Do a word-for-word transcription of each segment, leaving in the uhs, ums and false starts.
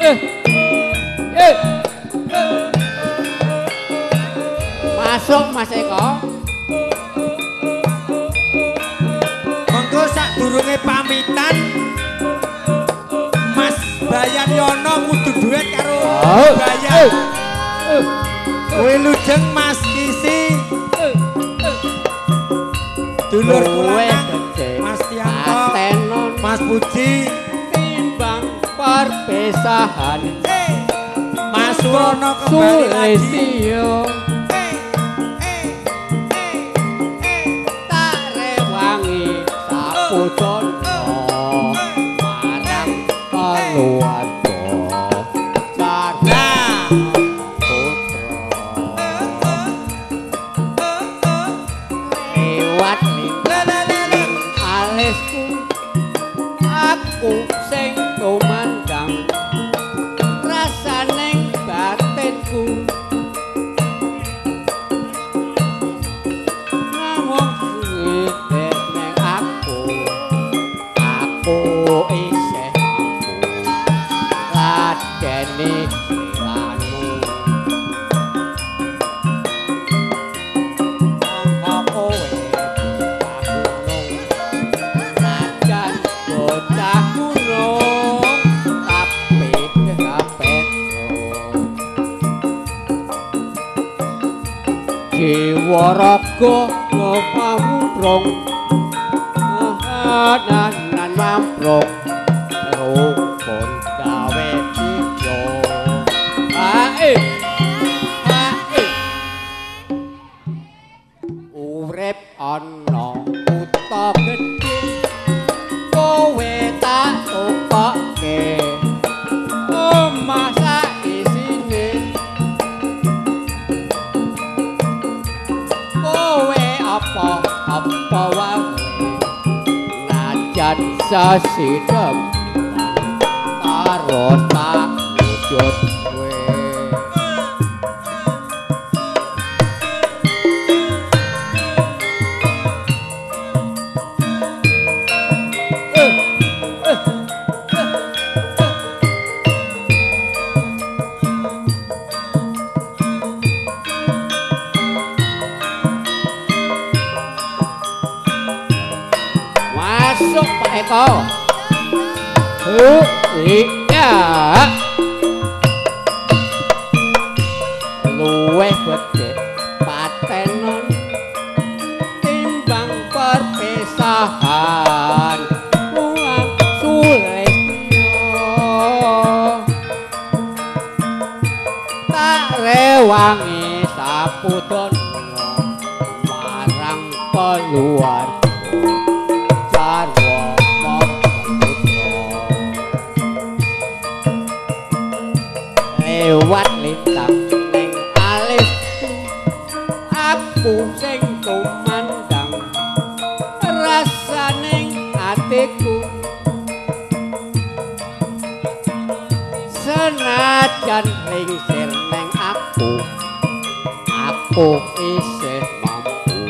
Eh. Eh. Masuk Mas Eko. Mengko sadurunge pamitan Mas Bayan Yono kudu duet karo Oh. Bayan. Eh. Eh. Kowe lujeng Mas Kisi. Dulur kula Mas Tianto, Atenon Mas Puji, timbang perpisahan. Mas Surono kembali lagi. Sulistyo tak rewangi saputra marang keluarga Carna putra lewat ning alisku aku sing tumandang rasaning batinku ngomong sithik ning aku aku isih mampu ladeni lilanmu mongko kowe najan bocah gunung tapi kapetro jiwa raga ngopamrung nanan mamprung rukun gawe tiga hae hae urip ana kutha gedhe kowe tak tokoke omah sak isine kowe apa apa wae najan sasidem karo tak wujud kowe masuk Pak Eko. Uh, iya. Luweh bedhe patenon timbang perpisahan uang sulistyo tak rewangi saputra marang keluarga Sarwa Maputra lewat lintang ning alisku aku sing tumandang rasaning atiku senajan lingsir ning aku aku isih mampu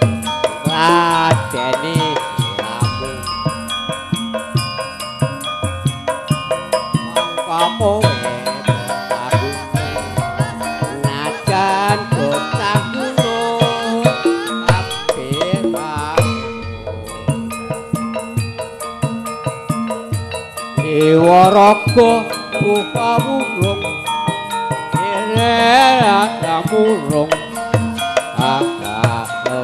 ladeni lamu mangka kowe aku najan bocah gunung kabeh dewa raga buka burung ira murung agak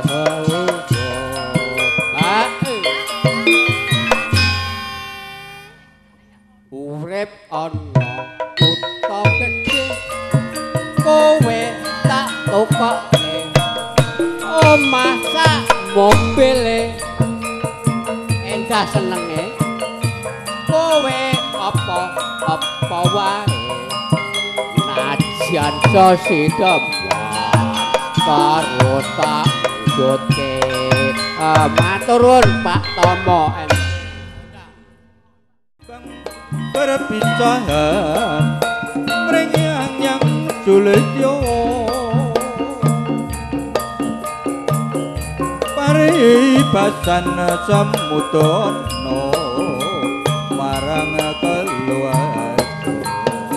urip ana kutha gedhe kowe tak tokoke omah sak mobile endah senenge kowe apa apa wae najan sasidem karo tak wujudke matur nuwun Pak Tomo berbicara merenyang yang sulit yo paribasan samudono marang keluarga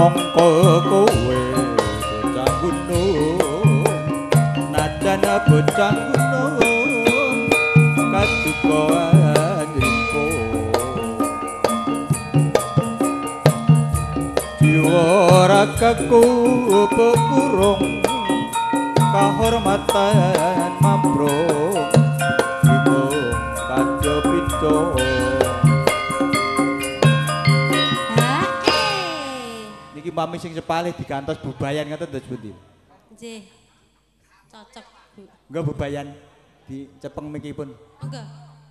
mongko kowe bocah gunung najan bocah gunung kaduka andripo jiwa ragaku pekurung kahormatan mamprong bingung kadya pico niki mami sing sepalih digantos bubayan ngoten terus pundi nggih cocok Bu enggak bubayan di cepeng mikipun enggak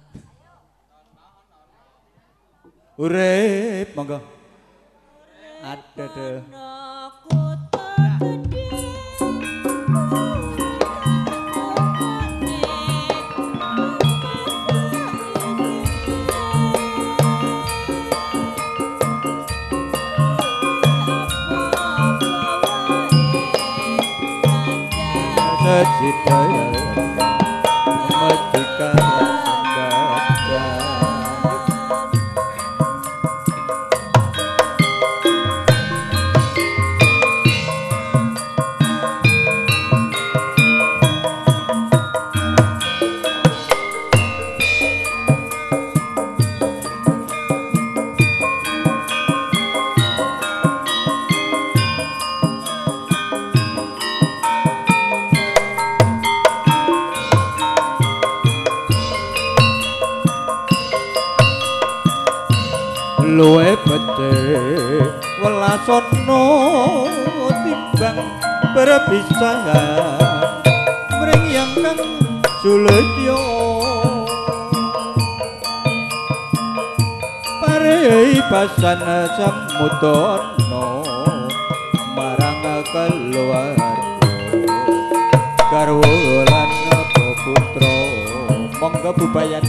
urip monggo ada deh Sajidaya Madika Sandata luwe becik welasana timbang berpisahan mring yang kang suletya parei pasana samudana marang keluarga garwa lan putra monggo bubayan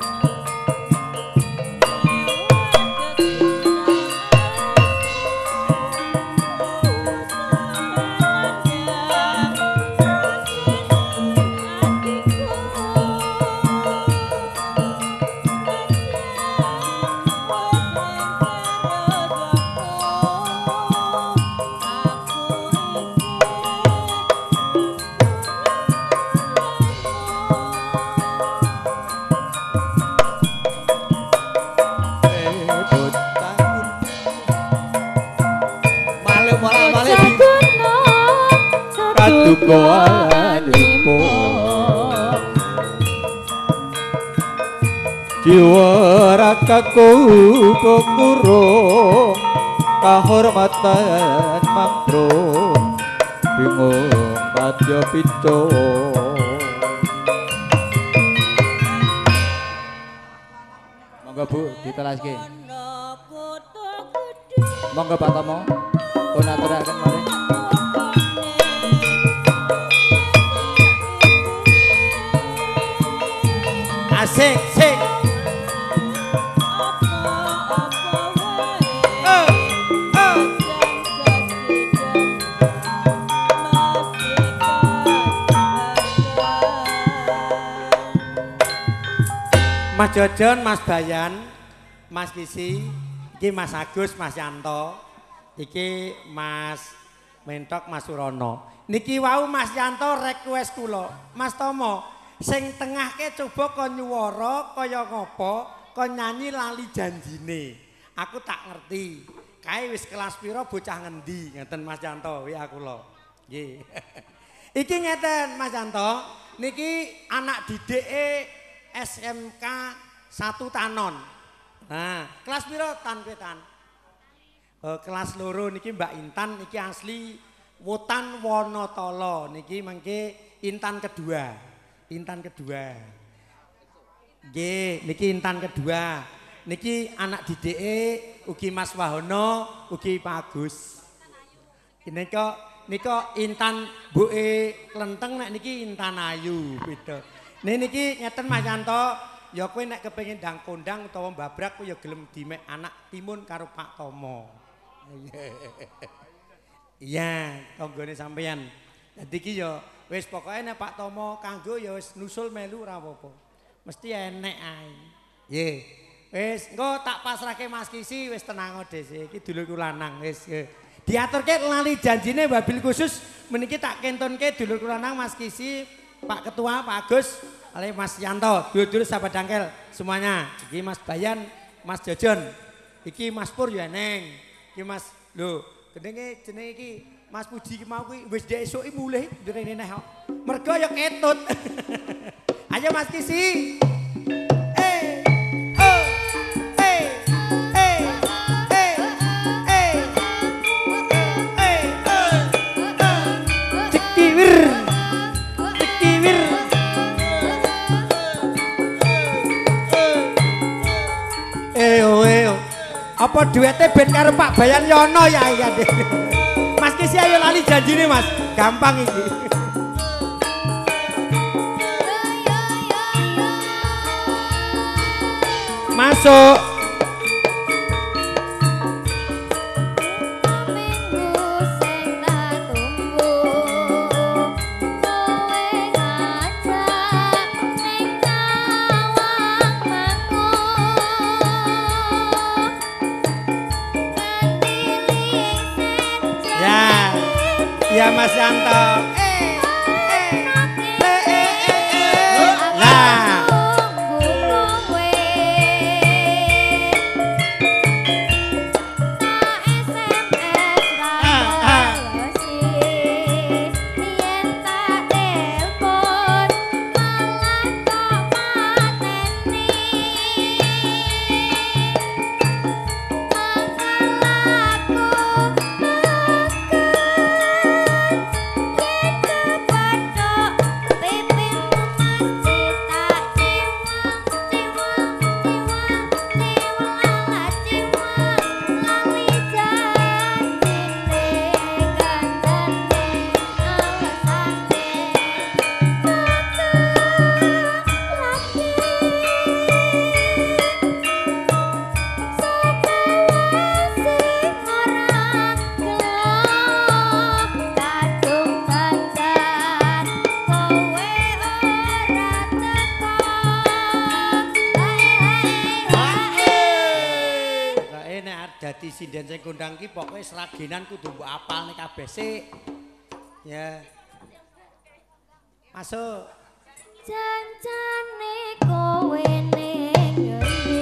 Kadukoanipo jiwa ragaku pekurung kahormatan mamprung bingung padya pico monggo Bu ditelaske monggo Pak Tomo pun aturaken mari Sing, sing. Oh, oh. Mas Jojon, Mas Bayan, Mas Kisi, iki Mas Agus, Mas Yanto, iki Mas Mentok, Mas Surono. Niki wau Mas Yanto request kula, Mas Tomo. Sing tengah ke coba kon nyuwara kaya ngopo kon nyanyi lali janjine aku tak ngerti kae wis kelas pira bocah ngendi ngeten Mas Yanto wi aku lho nggih iki ngeten Mas Yanto niki anak didike S M K satu Tanon nah kelas pira tan kowe tan uh, kelas loro niki Mbak Intan niki asli Wotan Wonotolo niki mengke Intan kedua Intan kedua. Nggih, niki Intan kedua. Niki anak didike ugi Mas Wahono, ugi Pak Agus. Nika nika Intan mbuke Klenteng nek niki Intan Ayu beda. Niki ngeten Mas Yanto, ya kowe nek kepengin ndang kondang utawa mbabrak kowe ya gelem dimek anak timun karo Pak Tomo. Iya, tanggane sampeyan. Dadi iki ya wis pokoke nek Pak Tomo kanggo ya wis nusul melu ora apa-apa. Mesti enek ae. Nggih. Wis engko tak pasrahke Mas Kisi wis tenang dhisik. Iki dulurku lanang wis. diaturke lali janjine mobil khusus meniki tak kentonke dulur kula nang Mas Kisi, Pak Ketua, Pak Agus, ale Mas Yanto, dulur-dulur sahabat dangkel semuanya. Iki Mas Bayan, Mas Jojon. Iki Mas Pur ya neng. Iki Mas lho, jenenge jenenge iki Mas Puji ki mau kuwi wis dhek esuke mulih ndrene neh kok. Mergo ya ketut. Ayo Mas Kisi. Eh. Oh. Eh. Eh. Eh. Eh. Eh. Cekiwir. Cekiwir. Eh, oh, eh. Apa duete ben karo Pak Bayan Yono ya iya. Mas Kisi ayo lali janjine Mas, gampang iki. Masuk. Ya Mas Yanto. Eh, eh, eh, eh, eh, eh. Nah. Dadi sinden sing kondang ki pokoke seragenan kudu mbok apalne kabeh sik. Ya. Masuk. Jancane kowe ning ngendi?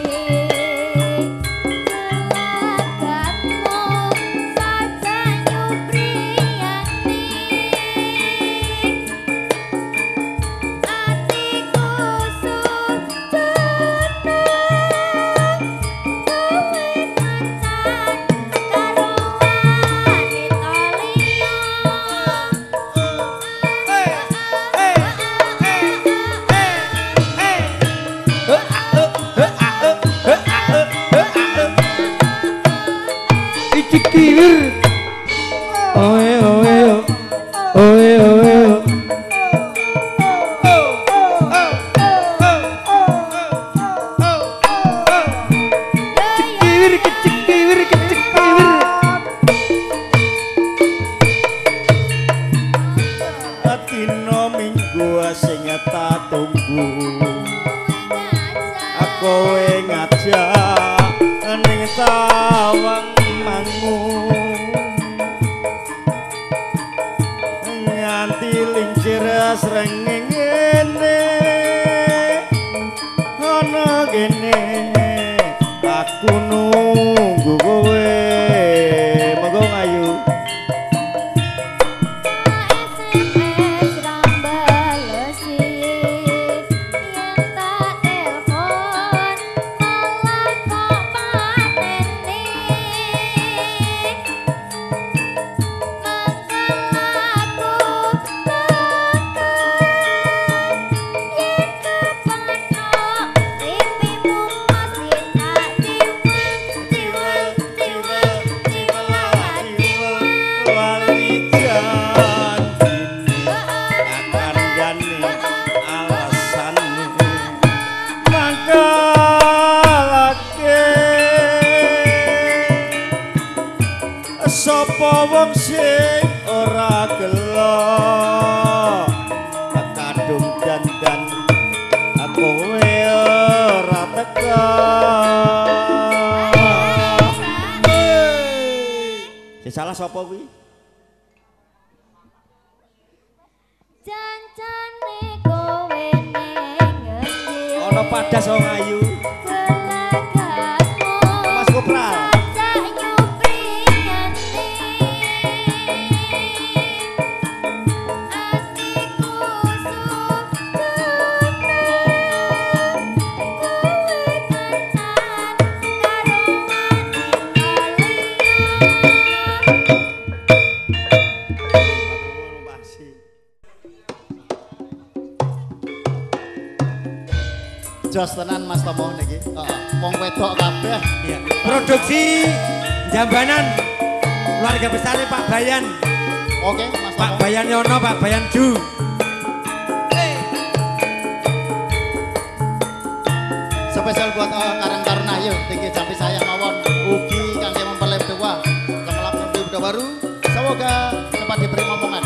Gelagatmu saja nyupriyani. Atiku sujud Kiwir. Oe oe oe oe. Kiwir kecik kiwir kecik kiwir. Dina minggu sing tak tunggu. Aku ngajak ning tawang mangu. Nganti lincir srengenge ngene. Ana kene aku nunggu kowe. Monggo ayu. Sapa wong sing ora gelo kadung dandan kowe ora teka. Sing salah Mas apa kuwi? Jancane kowe ning ngendi? Ana padas wong ayu. Gelagatmu Mas Kopral. sajak nyupri ngendi? Atiku sumpah kowe kancan karo Jos tenan Mas Tomo niki. Heeh, wong wedok kabeh. Iya. Produksi Jambanan keluarga besar Pak Bayan. Oke, Mas Pak Tomo. Bayan Yono, Pak Bayan Ju. Spesial buat uh, Karang Taruna yuk, tinggi jampi saya mawon. Ugi kangge mempelai dewa, kemelap mimpi budak baru. Semoga cepat diberi momongan.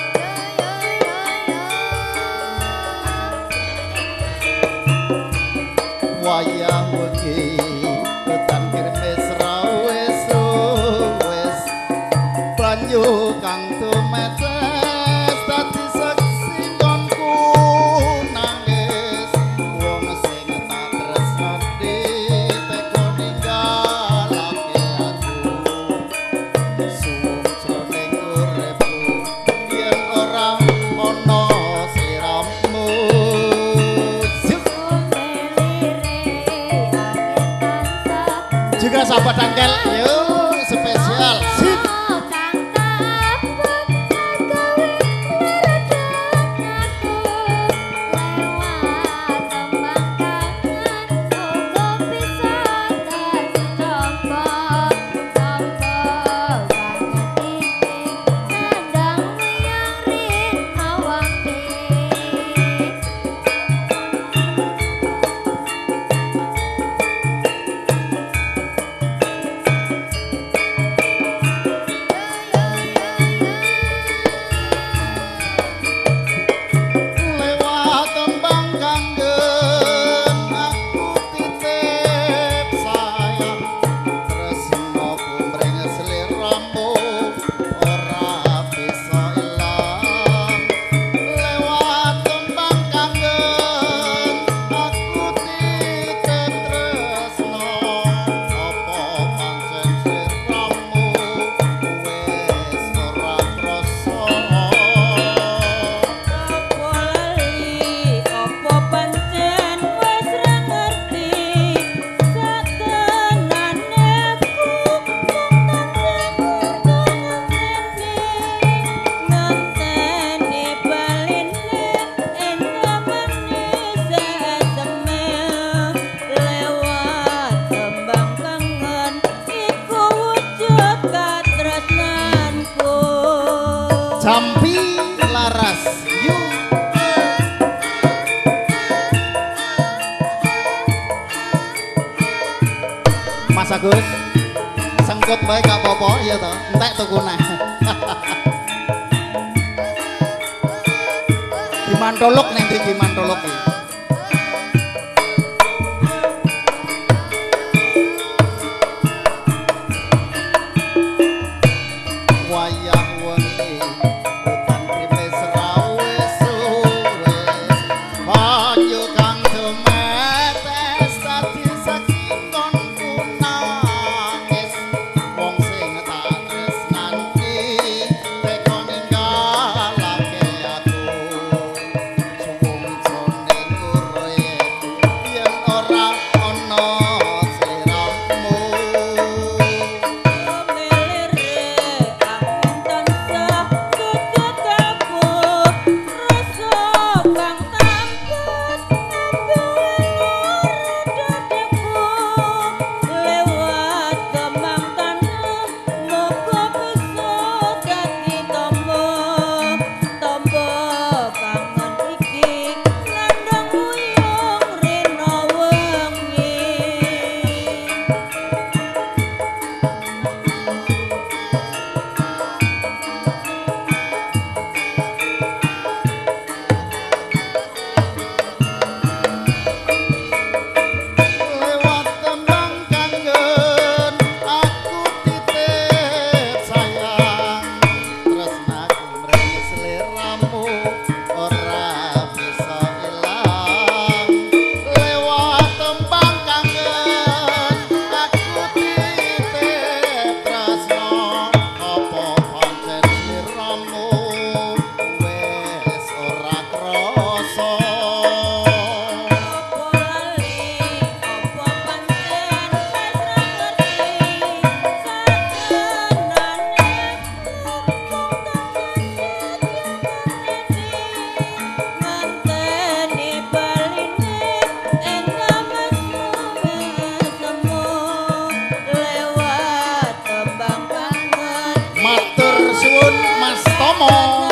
Wayah wengi hutan kirmis rawes wes banyu kang tumetes dadi saksi konku nangis wong sing tak tresnani teko ninggalake aku suwung jroning uripku yen ora ana sliramu. Juga sahabat Angkel, yuk spesial. Sip. Jampi laras, yuk. Mas Agus, sengkut baik gak apa-apa, iya toh, entek tuku neh. Gimantolok nih, gimantolok nih. Wayah wengi hutan krimis rawes wes banyu kang tumetes dadi saksi konku nangis wong sing tak tresnani teko ninggalake aku suwung jroning Nuwun Mas Tomo.